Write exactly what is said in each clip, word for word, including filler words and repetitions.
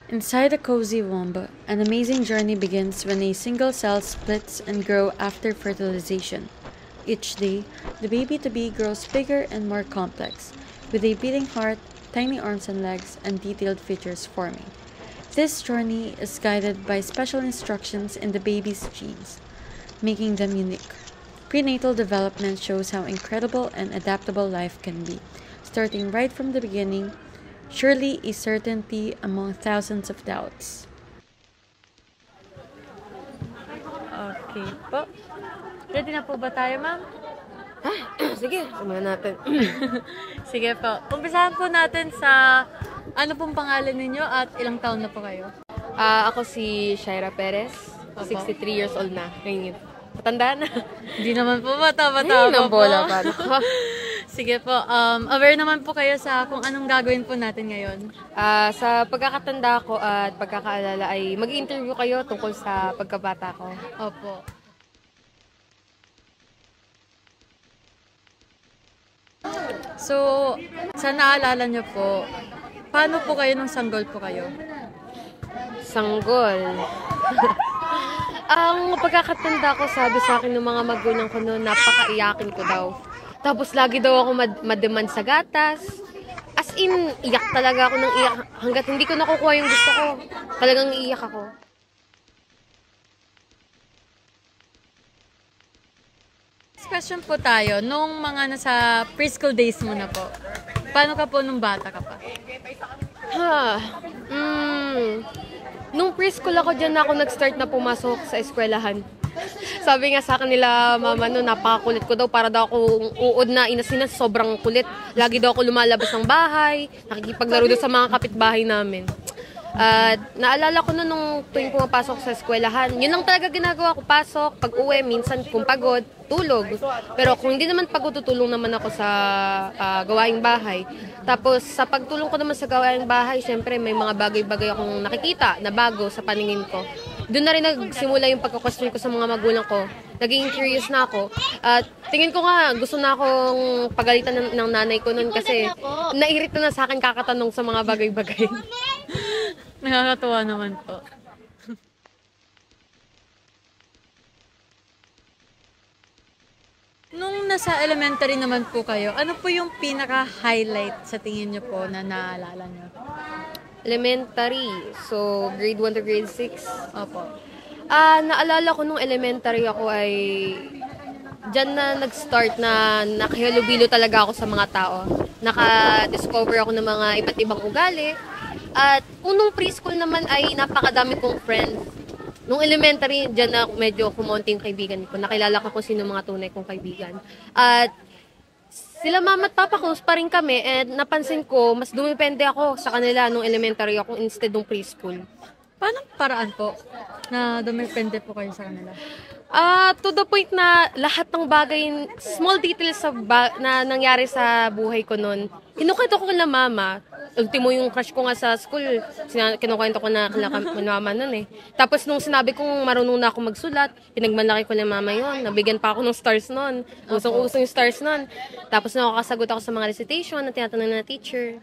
Inside a cozy womb, an amazing journey begins when a single cell splits and grows after fertilization. Each day, the baby-to-be grows bigger and more complex, with a beating heart, tiny arms and legs, and detailed features forming. This journey is guided by special instructions in the baby's genes, making them unique. Prenatal development shows how incredible and adaptable life can be, starting right from the beginning, surely a certainty among thousands of doubts. Okay po. Ready na po ba tayo, ma'am? Sige, simulan natin. Sige po. Umpisahan po natin sa ano pong pangalan ninyo at ilang taon na po kayo? Ah, ako si Shaira Perez, Opo. sixty-three years old na. Ngayon, matanda na. Hindi naman po, bata-bata Ay, pa nang po. bola pa. Sige po, um, aware naman po kayo sa kung anong gagawin po natin ngayon. Ah, sa pagkakatanda ko at pagkakaalala ay mag-interview kayo tungkol sa pagkabata ko. Opo. So, sa naalala nyo po, paano po kayo nung sanggol po kayo? Sanggol. Ang pagkakatanda ko, sabi sa akin ng mga magulang ko noon, napakaiyakin ko daw. Tapos lagi daw ako mad- mademand sa gatas. As in, iyak talaga ako ng iyak. Hanggat hindi ko nakukuha yung gusto ko, talagang iiyak ako. Next question po tayo, nung mga nasa preschool days mo na po, paano ka po nung bata ka pa? Ha, mm, nung preschool ako dyan na ako nag-start na pumasok sa eskwelahan. Sabi nga sa kanila, mama, no, napakakulit ko daw para daw ako uod na inasinas, sobrang kulit. Lagi daw ako lumalabas ng bahay, nakikipaglaro doon sa mga kapitbahay namin. At naalala ko na nung tuwing pumapasok sa eskwelahan, yun lang talaga ginagawa ko, pasok, pag uwi, minsan kung pagod, tulog. Pero kung hindi naman pagod, tutulong naman ako sa uh, gawaing bahay. Tapos sa pagtulong ko naman sa gawaing bahay, syempre may mga bagay-bagay akong nakikita na bago sa paningin ko. Doon na rin nagsimula yung pagka-question ko sa mga magulang ko. Naging curious na ako. At tingin ko nga, gusto na akong pagalitan ng, ng nanay ko noon kasi nairita na sa akin kakatanong sa mga bagay-bagay. Nakakatuwa naman po. Nung nasa elementary naman po kayo, ano po yung pinaka-highlight sa tingin nyo po na naalala nyo? Elementary. So, grade one to grade six. Opo. Ah, naalala ko nung elementary ako ay diyan na nag-start na nakahalubilo talaga ako sa mga tao. Naka-discover ako ng mga iba't ibang ugali. At unong preschool naman ay napakadami kong friends. Nung elementary, diyan na medyo kumonti yung kaibigan ko. Nakilala ko kung sino mga tunay kong kaibigan. At sila mama at papa close pa rin kami, and napansin ko, mas dumipende ako sa kanila nung elementary ako instead nung preschool. Paano paraan po na dumepende po kayo sa kanila? Ah, to the point na lahat ng bagay, small details sa ba- na nangyari sa buhay ko noon, kinukwento ko kila mama. Ultimo yung crush ko nga sa school, sina- kinukwento ko na kila kam- kila mama noon eh. Tapos nung sinabi kong marunong na ako magsulat, pinagmalaki ko na mama yon. Nabigyan pa ako ng stars noon. Usong-usong yung stars noon. Tapos nakakasagot ako sa mga recitation na tinatanong na teacher.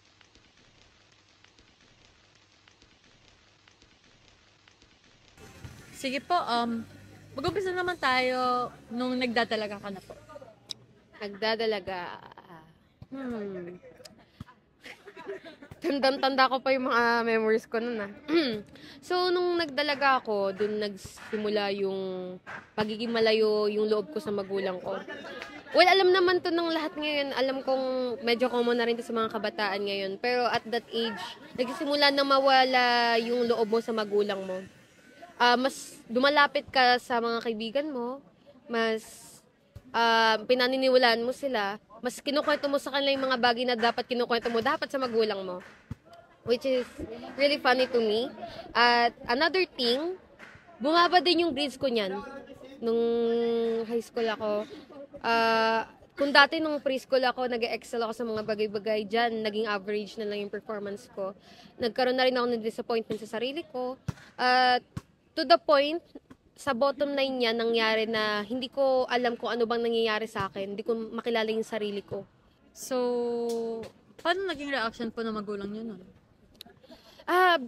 Sige po, um, mag-umpisa naman tayo nung nagdadalaga ka na po. Nagdadalaga. Hmm. Tandang-tanda ko pa yung mga memories ko nun ah. So, nung nagdalaga ako, dun nagsimula yung pagiging malayo yung loob ko sa magulang ko. Well, alam naman to ng lahat ngayon. Alam kong medyo common na rin to sa mga kabataan ngayon. Pero at that age, nagsisimula na mawala yung loob mo sa magulang mo. Uh, mas dumalapit ka sa mga kaibigan mo, mas uh, pinaniniwalaan mo sila, mas kinukwento mo sa kanila yung mga bagay na dapat kinukwento mo dapat sa magulang mo. Which is really funny to me. At another thing, bumaba din yung grades ko niyan. Nung high school ako, uh, kung dati nung preschool ako, nag-excel ako sa mga bagay-bagay dyan, naging average na lang yung performance ko. Nagkaroon na rin ako ng disappointment sa sarili ko. At uh, to the point, sa bottom line niya, nangyari na hindi ko alam kung ano bang nangyayari sa akin. Hindi ko makilala yung sarili ko. So, paano naging reaction po ng magulang niyo nun? Ah,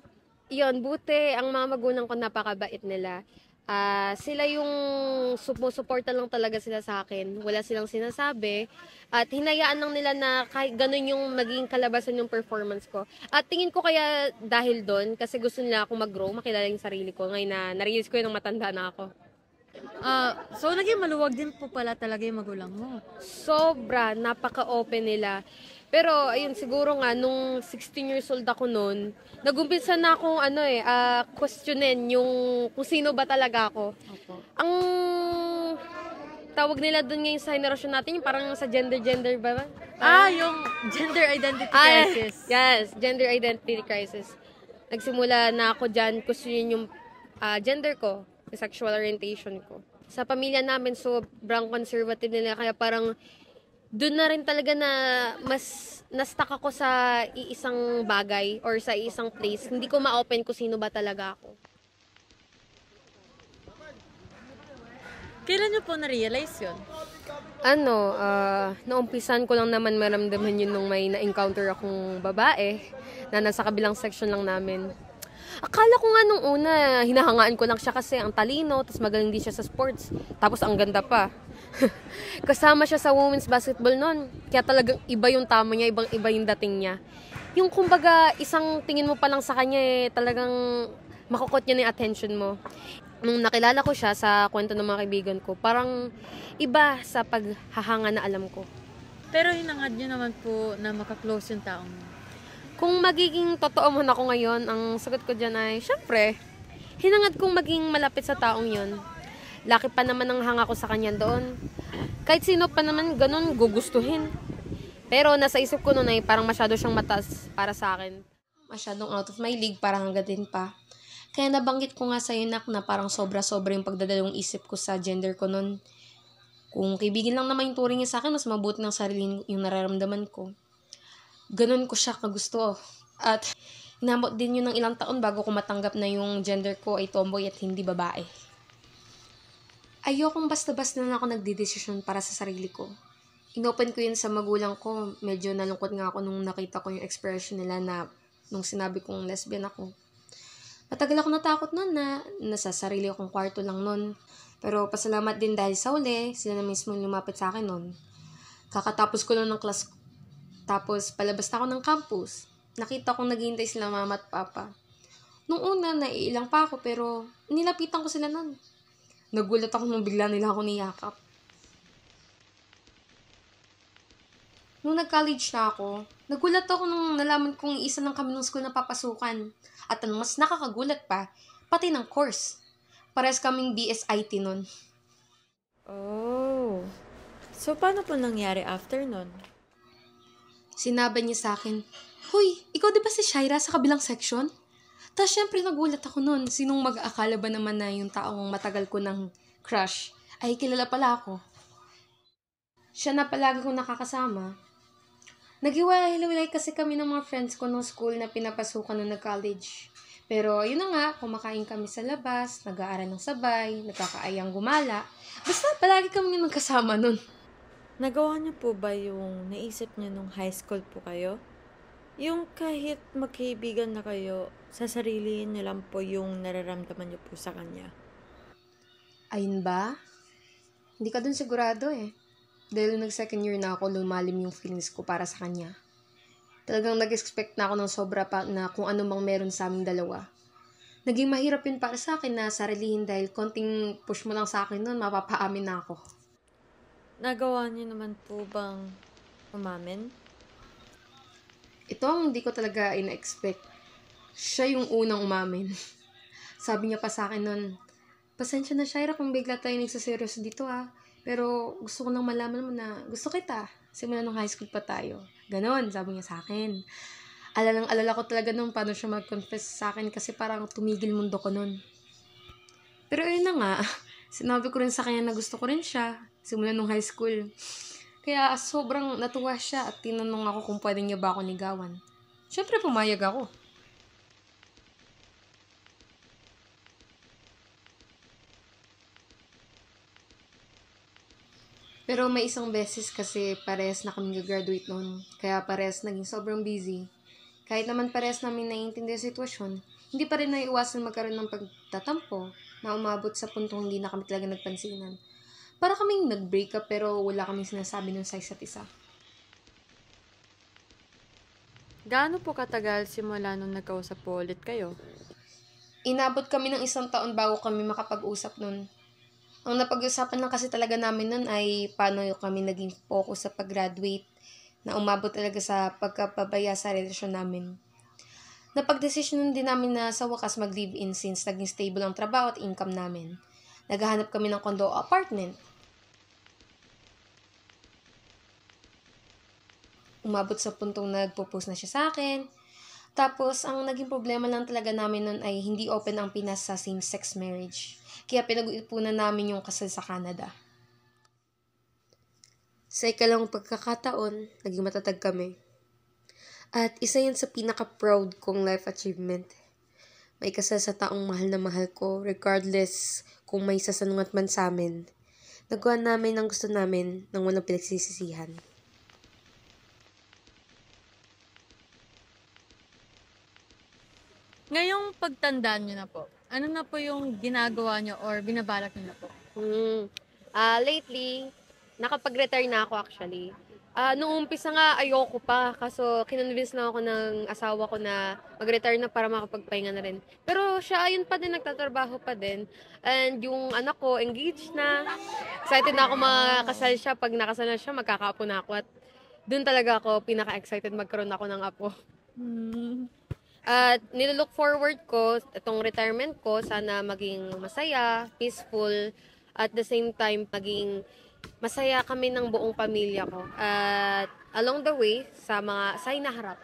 Yun, buti ang mga magulang ko napakabait nila. Ah, sila yung sumusuporta lang talaga sila sa akin. Wala silang sinasabi. At hinayaan lang nila na kahit ganun yung maging kalabasan yung performance ko. At tingin ko kaya dahil doon, kasi gusto nila ako mag-grow, makilala yung sarili ko. Ngayon na na-realize ko yun nung matanda na ako. Ah, so naging maluwag din po pala talaga yung magulang mo. Sobra, napaka-open nila. Pero, ayun, siguro nga, nung sixteen years old ako noon, nagumpisa na akong, ano eh, ah, questionin yung kung sino ba talaga ako. Opo. Ang tawag nila doon ngayon sa henerasyon natin, yung parang sa gender-gender ba? ba? Ah, yung gender identity Ah, crisis. yes, gender identity crisis. Nagsimula na ako dyan, questionin yung ah, gender ko, yung sexual orientation ko. Sa pamilya namin, sobrang conservative nila, kaya parang doon na rin talaga na mas na-stuck ako sa iisang bagay or sa iisang place. Hindi ko ma-open kung sino ba talaga ako. Kailan nyo po na-realize yun? Ano, ah, naumpisan ko lang naman maramdaman yun nung may na-encounter akong babae na nasa kabilang section lang namin. Akala ko nga nung una, hinahangaan ko lang siya kasi ang talino, tapos magaling din siya sa sports, tapos ang ganda pa. Kasama siya sa women's basketball noon, kaya talagang iba yung tama niya, ibang iba yung dating niya. Yung kumbaga, isang tingin mo pa lang sa kanya eh, talagang makukot niya na yung attention mo. Nung nakilala ko siya sa kwento ng mga kaibigan ko, parang iba sa paghahanga na alam ko. Pero hinangad nyo naman po na makaklose yung taong mo. Kung magiging totoo man ako ngayon, ang sagot ko dyan ay, syempre, hinangad kong maging malapit sa taong yon. Laki pa naman ang hanga ko sa kanya doon. Kahit sino pa naman ganun gugustuhin. Pero nasa isip ko noon ay parang masyado siyang mataas para sa akin. Masyadong out of my league, parang hanggatin pa. Kaya nabanggit ko nga sa'yo, Nak, na parang sobra-sobra yung pagdadalawang isip ko sa gender ko noon. Kung kaibigan lang naman yung turing niya sa akin, mas mabuti ng sarili yung nararamdaman ko. Ganun ko siya kagusto. At inabot din yun ng ilang taon bago ko matanggap na yung gender ko ay tomboy at hindi babae. Ayokong basta-basta na ako nagdidesisyon para sa sarili ko. Inopen ko yun sa magulang ko. Medyo nalungkot nga ako nung nakita ko yung expression nila na nung sinabi kong lesbian ako. Matagal ako natakot nun na nasa sarili akong kwarto lang nun. Pero pasalamat din dahil sa uli, sila na mismo lumapit sa akin nun. Kakatapos ko nun ng class, tapos palabas na ako ng campus. Nakita kong naghihintay sila mama at papa. Nung una, naiilang pa ako pero nilapitan ko sila nun. Nagulat ako nung bigla nila ako niyakap. Nung nag-college na ako, nagulat ako nung nalaman kong isa lang kami ng school na papasukan. At ang mas nakakagulat pa, pati ng course. Parehas kaming B S I T nun. Oh. So, paano po nangyari after nun? Sinabi niya sa akin, "Hoy, ikaw di ba si Shaira sa kabilang section?" Tapos syempre nagulat ako nun. Sinong mag-aakala ba naman na yung taong matagal ko ng crush ay kilala pala ako. Siya na palagi kong nakakasama. Naghiwalay kasi kami ng mga friends ko ng school na pinapasukan nung nag-college. Pero yun na nga, kumakain kami sa labas, nag-aaral ng sabay, nagkakaayang gumala. Basta palagi kami yung nagkasama nun. Nagawa niyo po ba yung naisip niyo nung high school po kayo? Yung kahit magkaibigan na kayo, sasarilihin niyo lang po yung nararamdaman niyo po sa kanya. Ayun ba? Hindi ka dun sigurado eh. Dahil nag second year na ako, lumalim yung feelings ko para sa kanya. Talagang nag-expect na ako ng sobra pa na kung ano mang meron sa aming dalawa. Naging mahirap yun para sa akin na sarilihin dahil konting push mo lang sa akin nun, mapapaamin na ako. Nagawa niyo naman po bang umamin? Ito ang hindi ko talaga ina-expect. Siya yung unang umamin. Sabi niya pa sa akin nun, "Pasensya na, Shaira, kung bigla tayo nagsaseryoso dito ah. Pero gusto ko lang malaman mo na gusto kita. Simula nung high school pa tayo." Ganon, sabi niya sa akin. Alalang alala ko talaga nung paano siya mag-confess sa akin kasi parang tumigil mundo ko nun. Pero ayun na nga, sinabi ko rin sa kanya na gusto ko rin siya. Simula nung high school. Kaya sobrang natuwa siya at tinanong ako kung pwede niya ba ako ligawan. Siyempre pumayag ako. Pero may isang beses kasi parehas na kami graduate noon. Kaya parehas naging sobrang busy. Kahit naman parehas namin naiintindihan ang sitwasyon, hindi pa rin naiiwasan magkaroon ng pagtatampo na umabot sa puntong hindi na kami talaga nagpansinan. Para kaming nag-break up pero wala kaming sinasabi nun sa isa't isa. Gaano po katagal simula nung nagkausap po ulit kayo? Inabot kami ng isang taon bago kami makapag-usap nun. Ang napag-usapan lang kasi talaga namin nun ay paano kami naging focus sa pag-graduate na umabot talaga sa pagkapabaya sa relasyon namin. Napag-desisyonan din namin na sa wakas mag-live-in since naging stable ang trabaho at income namin. Naghahanap kami ng condo o apartment. Umabot sa puntong nagpo-post na siya sa akin. Tapos, ang naging problema lang talaga namin nun ay hindi open ang Pinas sa same-sex marriage. Kaya pinag-iipunan namin yung kasal sa Canada. Sa ikalang pagkakataon, naging matatag kami. At isa yun sa pinaka-proud kong life achievement. May kasal sa taong mahal na mahal ko, regardless kung may sasanungat man sa amin. Nagawa namin ang gusto namin nang walang pinagsisisihan. Ngayong pagtandaan nyo na po, ano na po yung ginagawa nyo or binabalak nyo na po? Hmm. Ah, lately, nakapag-retire na ako actually. Ah, nung umpisa nga ayoko pa kaso kinonvince na ako ng asawa ko na mag-retire na para makapagpahinga na rin. Pero siya ayun pa din nagtatrabaho pa din. And yung anak ko engaged na. Excited na ako makasal siya. Pag nakasal na siya, magkakaapo na ako at doon talaga ako pinaka-excited magkaroon ako ng apo. Hmm. At nilolook forward ko, itong retirement ko, sana maging masaya, peaceful, at the same time, maging masaya kami ng buong pamilya ko. At along the way, sa mga sa hinaharap.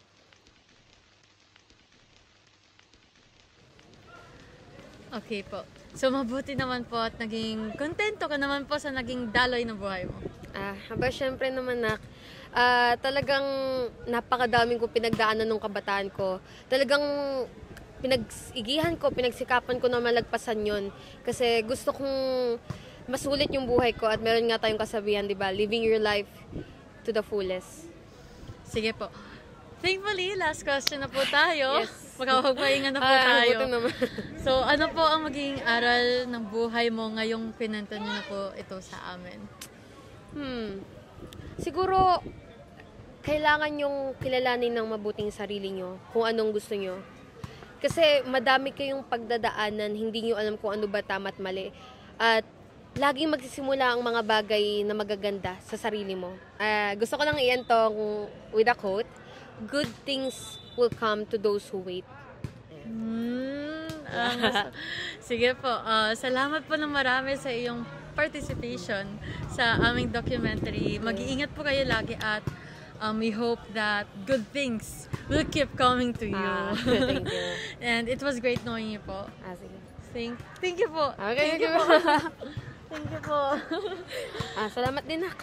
Okay po. So, mabuti naman po at naging kontento ka naman po sa naging daloy ng buhay mo. Ah, aba, syempre naman nak, ah, talagang napakadaming ko pinagdaanan nung kabataan ko. Talagang pinag-igihan ko, pinagsikapan ko na malagpasan yon. Kasi gusto kong masulit yung buhay ko at meron nga tayong kasabihan, di ba? Living your life to the fullest. Sige po. Thankfully, last question na po tayo. Yes. Magkakapagpahinga na po Ah, tayo. buti naman. So, ano po ang magiging aral ng buhay mo ngayong pinento niyo na po ito sa amin? Hmm. Siguro, kailangan yung kilalanin ng mabuting sarili nyo, kung anong gusto nyo. Kasi madami kayong pagdadaanan, hindi nyo alam kung ano ba tama at mali. At laging magsisimula ang mga bagay na magaganda sa sarili mo. Ah, gusto ko lang ientong with a quote, good things will come to those who wait. Hmm, ang gusto- Sige po, ah, salamat po ng marami sa iyong participation sa aming documentary. Mag-iingat po kayo lagi at um, we hope that good things will keep coming to you. Ah, thank you. And it was great knowing you po. Ah, sige. Thank, thank you po. Okay, thank you okay. po. Thank you po. Ah, salamat din, nak.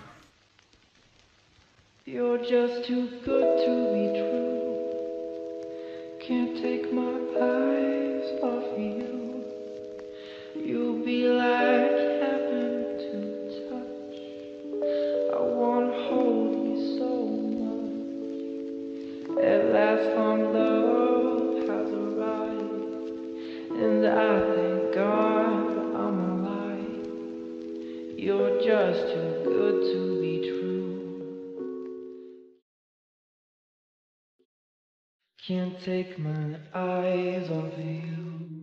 You're just too good to be true. Can't take my eyes off you. You'll be like heaven to touch. I wanna hold you so much. At last, our love has arrived, and I thank God I'm alive. You're just too good to be true. Can't take my eyes off you.